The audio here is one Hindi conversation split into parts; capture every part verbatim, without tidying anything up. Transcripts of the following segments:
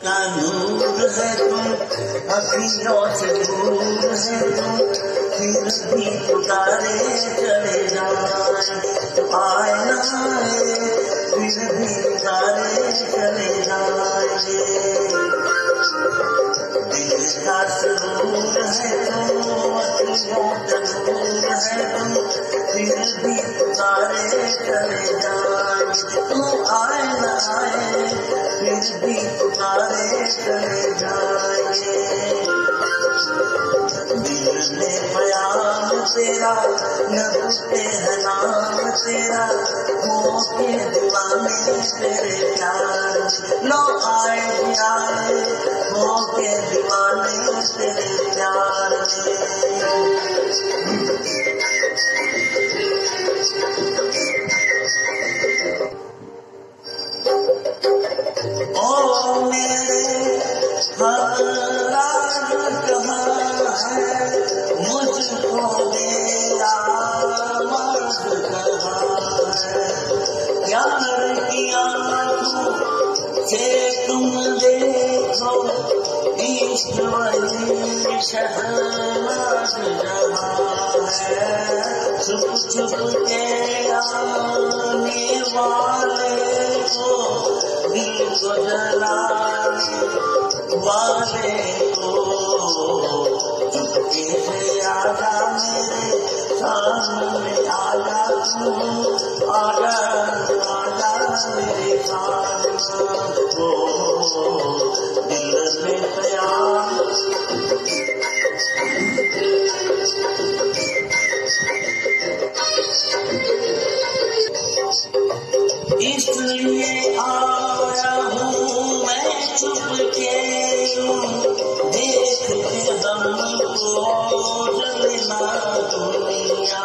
का नूर है तुम, अखियों से दूर है तुम, फिर भी पुकारे चले जाए। आए ना आए फिर भी पुकारे चले जाए। दिल का सुरूर है तुम, अखियों का नूर है तुम, फिर भी पुकारे चले जाए। तुम आए ना आए फिर भी पुकारे चले जाए। दिल में प्यार तेरा, नबूते है नाम तेरा, हो के दीवाने तेरे प्यार। लो आए आए हो के दीवाने तेरे प्यार में। ओ मेरे हराज कहाँ है, मुझको मेरा मर्द कहाँ है। प्यार की आँखों से तुम देखो, ईश्वरी शहनाज जहाँ है। छुप छुप के आने वाले को, दिल को जलाने वाले को, चुपके से आजा मेरे सामने आजा तू, आजा आजा मेरे सामने को। दिल में प्यार इसलिए आया हूँ मैं छुप के, देखते हमको जलना दुनिया।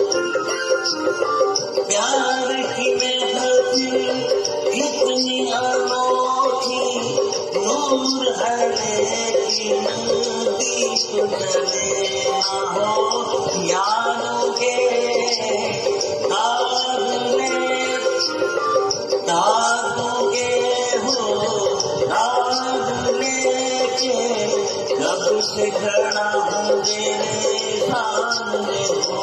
प्यार की महफिल इतनी अनोखी, नूर है लेकिन दीप जले ना हो। यारों के दाग में दागोगे हो, दाग लेके कब से खड़ा हूँ तेरे सामने हो।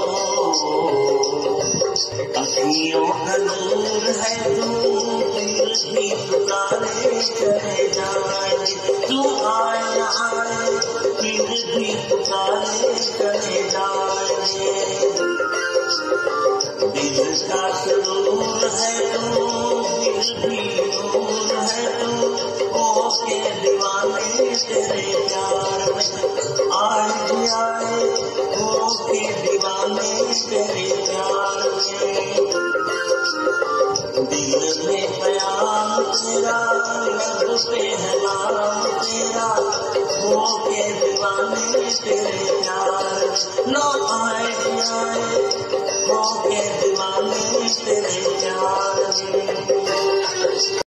अखियों का नूर है तू, फिर भी पुकारे चले जाए। तू आए आए फिर भी पुकारे चले जाए। दिल का सुरूर है तू, फिर भी नूर है तू, हो के दीवाने तेरे प्यार में। आए आए हो के दीवाने तेरे प्यार में। दिल में प्यार तेरा, लब पे है नाम तेरा, हो के दीवाने तेरे प्यार। लो आए आए हो के दीवाने तेरे प्यार में।